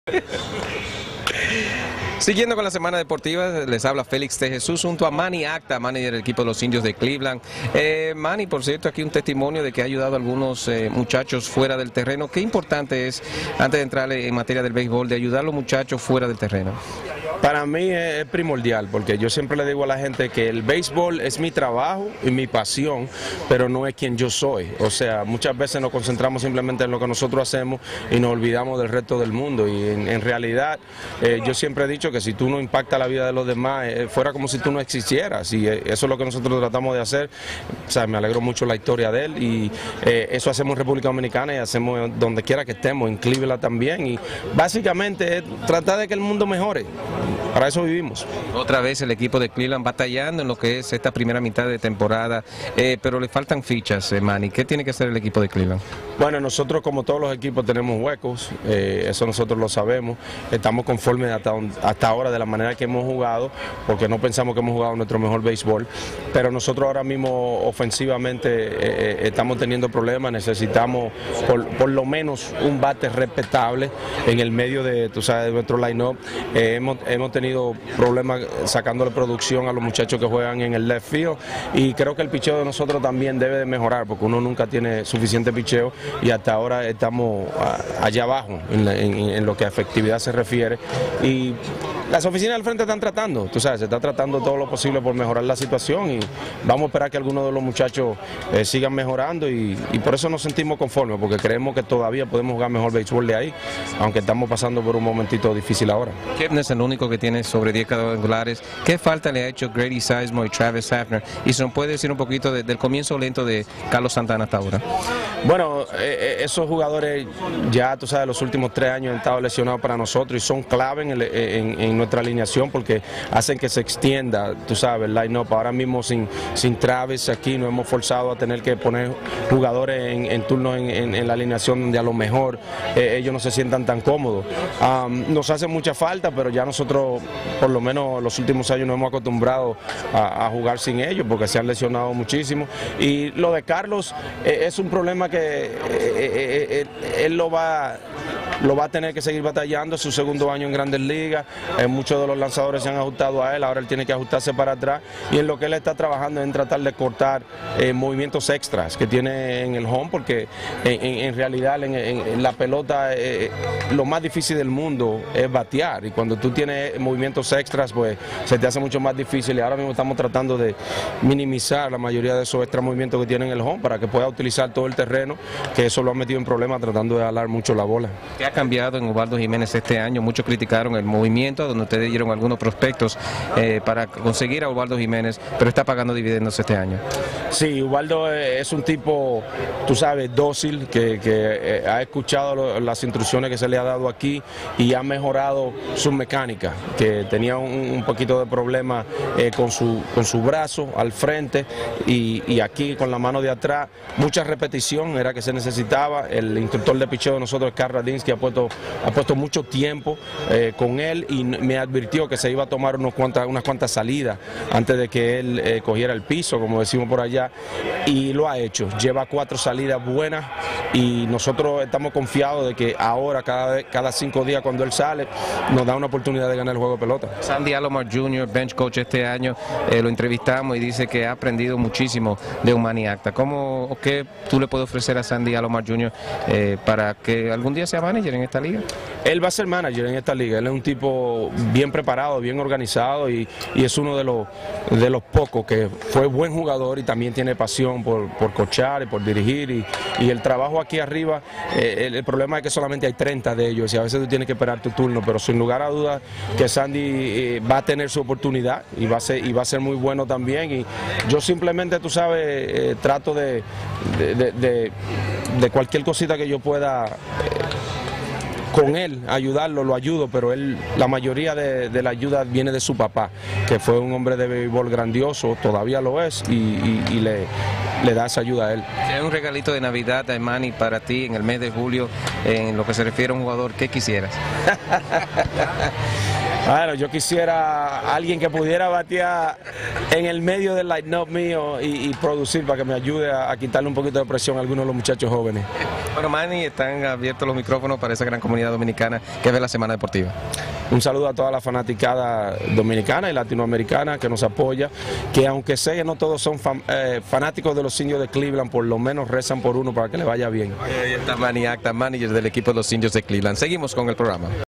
Siguiendo con la semana deportiva, les habla Félix de Jesús junto a Manny Acta, manager del equipo de los Indios de Cleveland. Manny, por cierto, aquí un testimonio de que ha ayudado a algunos muchachos fuera del terreno. Qué importante es, antes de entrar en materia del béisbol, de ayudar a los muchachos fuera del terreno. Para mí es primordial, porque yo siempre le digo a la gente que el béisbol es mi trabajo y mi pasión, pero no es quien yo soy. O sea, muchas veces nos concentramos simplemente en lo que nosotros hacemos y nos olvidamos del resto del mundo. Y en realidad, yo siempre he dicho que si tú no impactas la vida de los demás, fuera como si tú no existieras. Y eso es lo que nosotros tratamos de hacer. O sea, me alegro mucho la historia de él y eso hacemos en República Dominicana y hacemos donde quiera que estemos, en Cleveland también. Y básicamente es tratar de que el mundo mejore. Para eso vivimos. Otra vez el equipo de Cleveland batallando en lo que es esta primera mitad de temporada, pero le faltan fichas, Manny. ¿Qué tiene que hacer el equipo de Cleveland? Bueno, nosotros como todos los equipos tenemos huecos, eso nosotros lo sabemos. Estamos conformes hasta ahora de la manera que hemos jugado, porque no pensamos que hemos jugado nuestro mejor béisbol, pero nosotros ahora mismo ofensivamente estamos teniendo problemas, necesitamos por lo menos un bate respetable en el medio de, tú sabes, de nuestro line-up. Hemos tenido problemas sacándole producción a los muchachos que juegan en el left field y creo que el picheo de nosotros también debe de mejorar porque uno nunca tiene suficiente picheo y hasta ahora estamos allá abajo en lo que a efectividad se refiere y las oficinas del frente están tratando, tú sabes, se está tratando todo lo posible por mejorar la situación y vamos a esperar que algunos de los muchachos sigan mejorando y por eso nos sentimos conformes porque creemos que todavía podemos jugar mejor béisbol de ahí, aunque estamos pasando por un momentito difícil ahora. Kepner es el único que tiene sobre 10 cuadrangulares. ¿Ququé falta le ha hecho Grady Sizemore y Travis Hafner? Y se nos puede decir un poquito del comienzo lento de Carlos Santana hasta ahora. Bueno, esos jugadores ya, tú sabes, los últimos 3 años han estado lesionados para nosotros y son clave en nuestra alineación porque hacen que se extienda, tú sabes, el line-up. Ahora mismo sin Travis aquí nos hemos forzado a tener que poner jugadores en turnos en la alineación donde a lo mejor ellos no se sientan tan cómodos. Nos hace mucha falta, pero ya nosotros, por lo menos los últimos años, nos hemos acostumbrado a jugar sin ellos porque se han lesionado muchísimo. Y lo de Carlos es un problema que él lo va a tener que seguir batallando, es su segundo año en Grandes Ligas, muchos de los lanzadores se han ajustado a él, ahora él tiene que ajustarse para atrás y en lo que él está trabajando es en tratar de cortar movimientos extras que tiene en el home porque en realidad en la pelota lo más difícil del mundo es batear y cuando tú tienes movimientos extras pues se te hace mucho más difícil y ahora mismo estamos tratando de minimizar la mayoría de esos extra movimientos que tiene en el home para que pueda utilizar todo el terreno, que eso lo ha metido en problemas tratando de jalar mucho la bola. ¿Qué ha cambiado en Ubaldo Jiménez este año? Muchos criticaron el movimiento, donde ustedes dieron algunos prospectos para conseguir a Ubaldo Jiménez, pero está pagando dividendos este año. Sí, Ubaldo es un tipo, tú sabes, dócil, que ha escuchado las instrucciones que se le ha dado aquí y ha mejorado su mecánica, que tenía un poquito de problema con su brazo al frente y aquí con la mano de atrás, mucha repetición era que se necesitaba. El instructor de picheo de nosotros, Carl Radinsky, ha puesto mucho tiempo con él y me advirtió que se iba a tomar unas cuantas salidas antes de que él cogiera el piso, como decimos por allá, y lo ha hecho. Lleva 4 salidas buenas y nosotros estamos confiados de que ahora, cada 5 días cuando él sale, nos da una oportunidad de ganar el juego de pelota. Sandy Alomar Jr., bench coach este año, lo entrevistamos y dice que ha aprendido muchísimo de un Manny Acta. ¿Qué tú le puedes ofrecer a Sandy Alomar Jr. Para que algún día sea manager en esta liga? Él va a ser manager en esta liga, él es un tipo bien preparado, bien organizado y es uno de los pocos que fue buen jugador y también tiene pasión por coachar y por dirigir y el trabajo aquí arriba, el problema es que solamente hay 30 de ellos y a veces tú tienes que esperar tu turno, pero sin lugar a dudas que Sandy va a tener su oportunidad y va a ser muy bueno también y yo simplemente, tú sabes, trato de cualquier cosita que yo pueda con él, ayudarlo, lo ayudo, pero la mayoría de la ayuda viene de su papá, que fue un hombre de béisbol grandioso, todavía lo es, y le da esa ayuda a él. Si hay un regalito de Navidad de Manny para ti en el mes de julio, en lo que se refiere a un jugador, ¿qué quisieras? Bueno, yo quisiera alguien que pudiera batear en el medio del line-up mío y producir para que me ayude a quitarle un poquito de presión a algunos de los muchachos jóvenes. Bueno, Manny, están abiertos los micrófonos para esa gran comunidad dominicana que ve la Semana Deportiva. Un saludo a toda la fanaticada dominicana y latinoamericana que nos apoya, que aunque sé que no todos son fanáticos de los Indios de Cleveland, por lo menos rezan por uno para que le vaya bien. Ahí está Manny Acta, manager del equipo de los Indios de Cleveland. Seguimos con el programa.